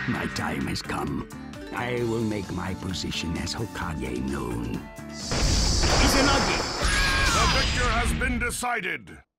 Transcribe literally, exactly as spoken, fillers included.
My time has come. I will make my position as Hokage known. Izanagi! The victor has been decided.